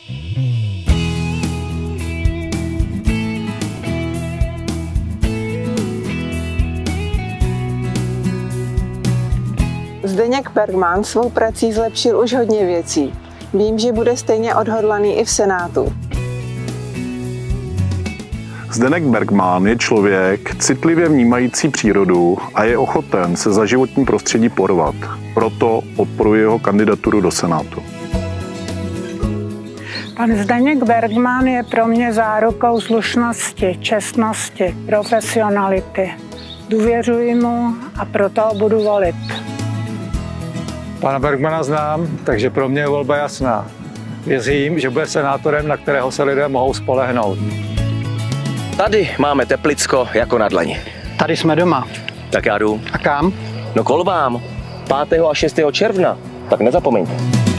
Zdeněk Bergman svou prací zlepšil už hodně věcí. Vím, že bude stejně odhodlaný i v Senátu. Zdeněk Bergman je člověk citlivě vnímající přírodu a je ochoten se za životní prostředí porvat. Proto podporuji jeho kandidaturu do Senátu. Pan Zdeněk Bergman je pro mě zárukou slušnosti, čestnosti, profesionality. Důvěřuji mu a proto ho budu volit. Pana Bergmana znám, takže pro mě je volba jasná. Věřím, že bude senátorem, na kterého se lidé mohou spolehnout. Tady máme Teplicko jako na dlani. Tady jsme doma. Tak já jdu. A kam? No k volbám. 5. a 6. června. Tak nezapomeňte.